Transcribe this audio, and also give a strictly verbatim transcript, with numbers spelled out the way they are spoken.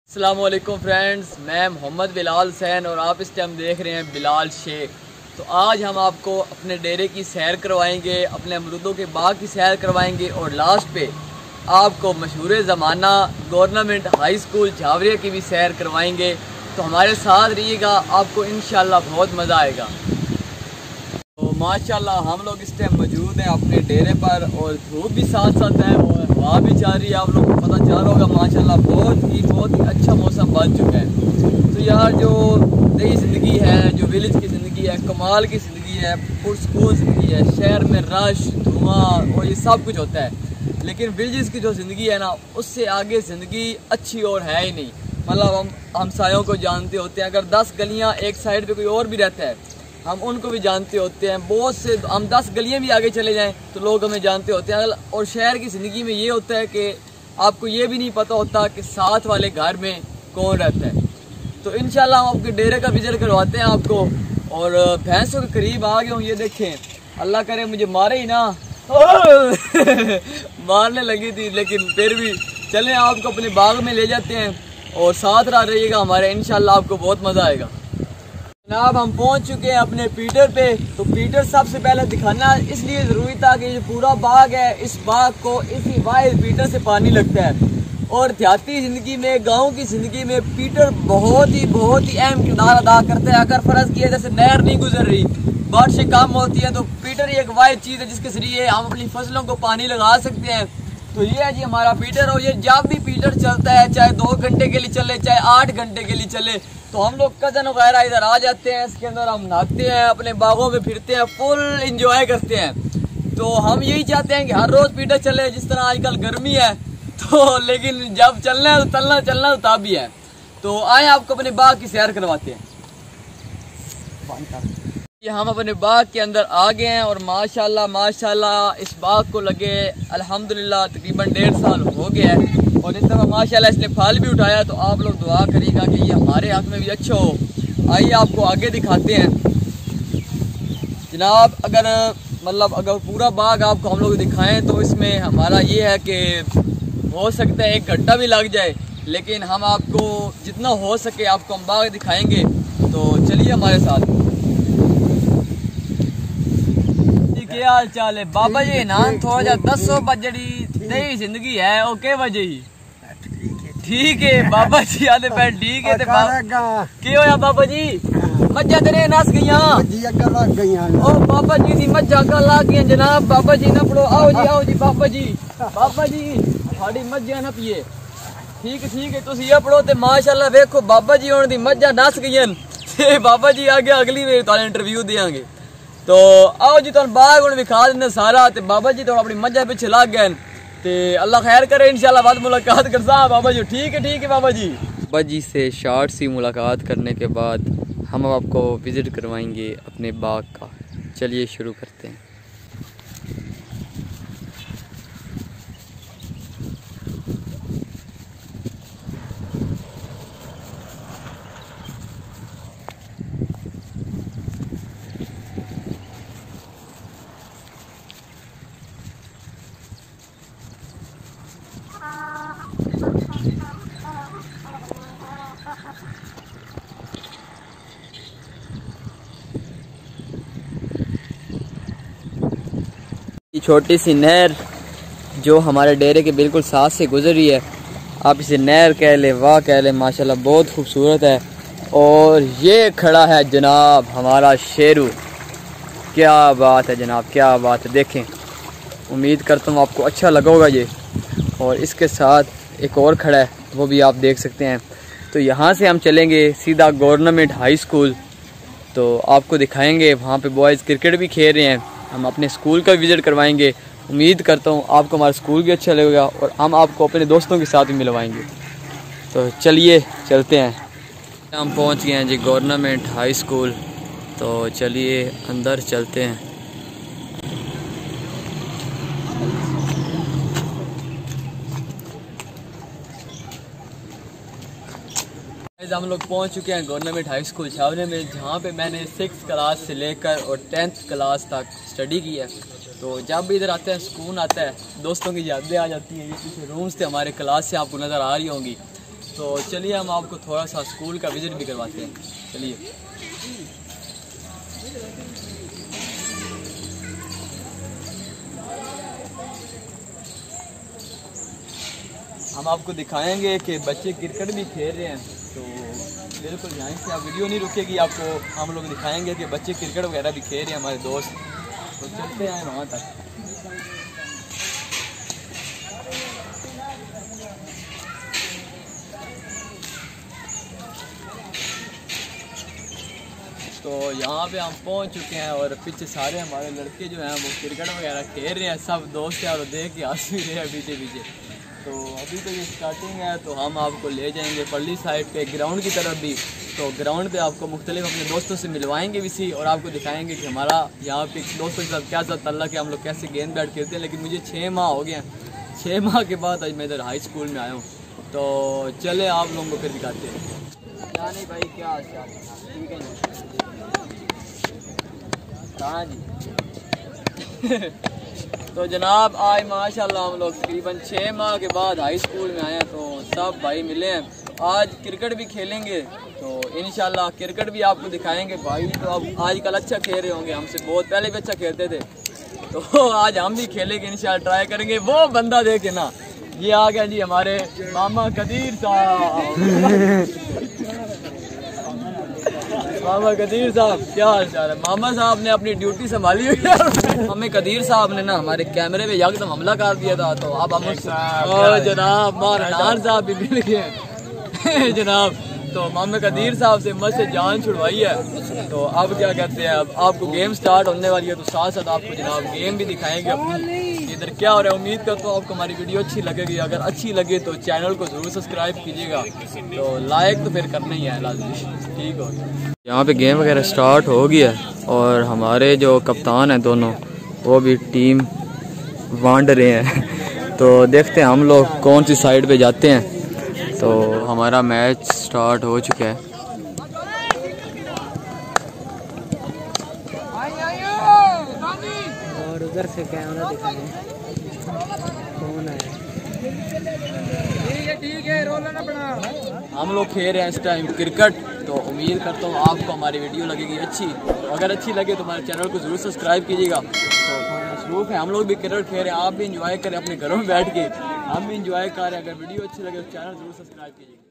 अस्सलामुअलैकुम फ्रेंड्स, मैं मोहम्मद बिलाल हुसैन और आप इस टाइम देख रहे हैं बिलाल शेख। तो आज हम आपको अपने डेरे की सैर करवाएंगे, अपने अमरूदों के बाग की सैर करवाएंगे और लास्ट पे आपको मशहूर ज़माना गवर्नमेंट हाई स्कूल झावरिया की भी सैर करवाएंगे। तो हमारे साथ रहिएगा, आपको इंशाल्लाह बहुत मज़ा आएगा। तो माशाल्लाह हम लोग इस टाइम मौजूद हैं अपने डेरे पर और धूप भी साथ साथ है और हवा भी चल रही है। आप लोग को पता चल रहा होगा माशाल्लाह बहुत ही बहुत ही अच्छा मौसम बन चुका है। तो यार जो नई ज़िंदगी है, जो विलेज की ज़िंदगी है, कमाल की ज़िंदगी है, पुरसकून ज़िंदगी है। शहर में रश, धुआं और ये सब कुछ होता है, लेकिन विलेज की जो ज़िंदगी है ना, उससे आगे ज़िंदगी अच्छी और है ही नहीं। मतलब हम हमसायों को जानते होते हैं, अगर दस गलियाँ एक साइड पर कोई और भी रहता है हम उनको भी जानते होते हैं। बहुत से हम दस गलियां भी आगे चले जाएं तो लोग हमें जानते होते हैं। और शहर की ज़िंदगी में ये होता है कि आपको ये भी नहीं पता होता कि साथ वाले घर में कौन रहता है। तो इंशाल्लाह हम आपके डेरे का विजिट करवाते हैं आपको। और भैंसों के करीब आ गए हूँ, ये देखें, अल्लाह करे मुझे मारे ही ना मारने लगी थी, लेकिन फिर भी चलें आपको अपने बाग में ले जाते हैं और साथ रह रहिएगा हमारे, इंशाल्लाह आपको बहुत मज़ा आएगा। जनाब हम पहुंच चुके हैं अपने पीटर पे। तो पीटर सबसे पहले दिखाना इसलिए ज़रूरी था कि ये पूरा बाग है, इस बाग को इसी वाइड पीटर से पानी लगता है। और देहाती ज़िंदगी में, गांव की ज़िंदगी में पीटर बहुत ही बहुत ही अहम किरदार अदा करता है। अगर फ़र्ज़ किया जैसे नहर नहीं गुजर रही, बारिशें कम होती हैं, तो पीटर ही एक वाइड चीज़ है जिसके ज़रिए हम अपनी फसलों को पानी लगा सकते हैं। तो ये है जी हमारा पीटर। और ये जब भी पीटर चलता है, चाहे दो घंटे के लिए चले, चाहे आठ घंटे के लिए चले, तो हम लोग कज़न वगैरह इधर आ जाते हैं। इसके अंदर हम नहाते हैं, अपने बागों में फिरते हैं, फुल इंजॉय करते हैं। तो हम यही चाहते हैं कि हर रोज़ पीटर चले, जिस तरह आजकल गर्मी है तो लेकिन जब चलना है तो चलना चलना तो तब भी है। तो आए आपको अपने बाग की सैर करवाते हैं। ये हम अपने बाग के अंदर आ गए हैं और माशाल्लाह माशाल्लाह इस बाग को लगे अल्हम्दुलिल्लाह तकरीबन डेढ़ साल हो गया है। और इस दफ़ा माशाल्लाह इसने फल भी उठाया। तो आप लोग दुआ करिएगा कि ये हमारे हक में भी अच्छा हो। आइए आपको आगे दिखाते हैं जनाब। अगर मतलब अगर पूरा बाग आपको हम लोग दिखाएं तो इसमें हमारा ये है कि हो सकता है एक घंटा भी लग जाए, लेकिन हम आपको जितना हो सके आपको हम बाग दिखाएंगे। तो चलिए हमारे साथ। क्या हाल चाल है बाबा जी? ना थोड़ा जा दसो बजड़ी नई जिंदगी है ओके वजह ही ठीक है बाबा जी आदे पैर ठीक है। की होया बाबा जी? मज्जा तेरे नस गईया ओ बाबा जी दी मज्जा का ला गई जनाब। बाबा जी ना पड़ो, आओ जी आओ जी बाबा जी। बाबा जी साड़ी मज्जा ना पिए, ठीक है ठीक है तुम ये पढ़ो। तो माशाल्लाह वेखो बाबा जी होने दी मज्जा नस गई। बाबा जी आगे अगली बार तुहानू इंटरव्यू देंगे। तो आओ जी तुम बाग हूँ विखा दें सारा। तो बाबा जी तो अपनी मज्जा पिछे लग गए। तो अल्लाह खैर करे, इंशाल्लाह बाद मुलाकात कर सा बाबा जी। ठीक है ठीक है बाबा जी। बाबा जी से शॉर्ट सी मुलाकात करने के बाद हम आपको विज़िट करवाएंगे अपने बाग का। चलिए शुरू करते हैं। छोटी सी नहर जो हमारे डेरे के बिल्कुल साथ से गुजर रही है, आप इसे नहर कह ले, वाह कह ले, माशाल्लाह बहुत खूबसूरत है। और ये खड़ा है जनाब हमारा शेरू। क्या बात है जनाब, क्या बात है। देखें, उम्मीद करता हूँ आपको अच्छा लगा होगा ये। और इसके साथ एक और खड़ा है, वो भी आप देख सकते हैं। तो यहाँ से हम चलेंगे सीधा गवर्नमेंट हाई स्कूल। तो आपको दिखाएंगे, वहाँ पे बॉयज़ क्रिकेट भी खेल रहे हैं। हम अपने स्कूल का विज़िट करवाएंगे। उम्मीद करता हूँ आपको हमारा स्कूल भी अच्छा लगेगा और हम आपको अपने दोस्तों के साथ भी मिलवाएंगे। तो चलिए चलते हैं। हम पहुँच गए हैं जी गवर्नमेंट हाई स्कूल। तो चलिए अंदर चलते हैं। हम लोग पहुंच चुके हैं गवर्नमेंट हाई स्कूल झावरिया में, जहां पे मैंने सिक्स क्लास से लेकर और टेंथ क्लास तक स्टडी की है। तो जब भी इधर आते हैं सुकून आता है, दोस्तों की यादें आ जाती हैं। ये पीछे रूम्स थे हमारे क्लास से, आपको नज़र आ रही होंगी। तो चलिए हम आपको थोड़ा सा स्कूल का विजिट भी करवाते हैं। चलिए हम आपको दिखाएंगे कि बच्चे क्रिकेट भी खेल रहे हैं। तो बिल्कुल यहाँ से आप वीडियो नहीं रुकेगी, आपको हम लोग दिखाएंगे कि बच्चे क्रिकेट वगैरह भी खेल रहे हैं हमारे दोस्त। तो चलते हैं वहाँ तक। तो यहाँ पे हम पहुँच चुके हैं और पीछे सारे हमारे लड़के जो हैं वो क्रिकेट वगैरह खेल रहे हैं, सब दोस्त हैं और देख के हंस भी रहे हैं पीछे पीछे। तो अभी तो ये स्टार्टिंग है, तो हम आपको ले जाएंगे परली साइड पे ग्राउंड की तरफ भी। तो ग्राउंड पे आपको मुख्तलिफ अपने दोस्तों से मिलवाएंगे भी सी और आपको दिखाएंगे कि हमारा यहाँ पे दोस्तों के साथ क्या सा ताल्लुक़ है, हम लोग कैसे गेंद बैट खेलते हैं। लेकिन मुझे छः माह हो गए हैं, छः माह के बाद आज मैं इधर हाई स्कूल में आया हूँ। तो चले आप लोगों को फिर दिखाते हैं। जाने भाई क्या हाल ठीक है कहाँ जी। तो जनाब आज माशाल्लाह हम लोग तकरीबन छः माह के बाद हाई स्कूल में आए हैं, तो सब भाई मिले हैं। आज क्रिकेट भी खेलेंगे, तो इंशाल्लाह क्रिकेट भी आपको दिखाएंगे। भाई तो अब आजकल अच्छा खेल रहे होंगे, हमसे बहुत पहले भी अच्छा खेलते थे, तो आज हम भी खेलेंगे इंशाल्लाह, ट्राई करेंगे। वो बंदा देखे ना, ये आ गया जी हमारे मामा कदीर साहब। मामा कदीर साहब क्या हाल चाल है। मामा साहब ने अपनी ड्यूटी संभाली हुई है। हमें कदीर साहब ने ना हमारे कैमरे पे एकदम हमला कर दिया था, तो अब हम जनाब मारनार साहब भी मिल गए जनाब। तो मामा कदीर साहब से मत से जान छुड़वाई है। तो अब क्या कहते हैं, अब आपको गेम स्टार्ट होने वाली है, तो साथ साथ आपको जनाब गेम भी दिखाएंगे अपनी इधर क्या हो रहा है। उम्मीद करता हूँ आपको हमारी वीडियो अच्छी लगेगी। अगर अच्छी लगे तो चैनल को जरूर सब्सक्राइब कीजिएगा, तो लाइक तो फिर करना ही है लाजमी। ठीक हो, यहाँ पे गेम वगैरह स्टार्ट हो गया और हमारे जो कप्तान हैं दोनों वो भी टीम बांट रहे हैं। तो देखते हैं हम लोग कौन सी साइड पे जाते हैं। तो हमारा मैच स्टार्ट हो चुका है। और उधर से कैमरा दिखाएं कौन है। ठीक है ठीक है, रोना ना पड़ा। हम लोग खेल रहे हैं इस टाइम क्रिकेट, तो उम्मीद करता हूँ आपको हमारी वीडियो लगेगी अच्छी। तो अगर अच्छी लगे तो हमारे चैनल को जरूर सब्सक्राइब कीजिएगा। तो मसरूफ़ है, हम लोग भी क्रिकेट खेल रहे हैं, आप भी इंजॉय करें अपने घरों में बैठ के, हम भी इंजॉय कर रहे हैं। अगर वीडियो अच्छी लगे तो चैनल जरूर सब्सक्राइब कीजिएगा।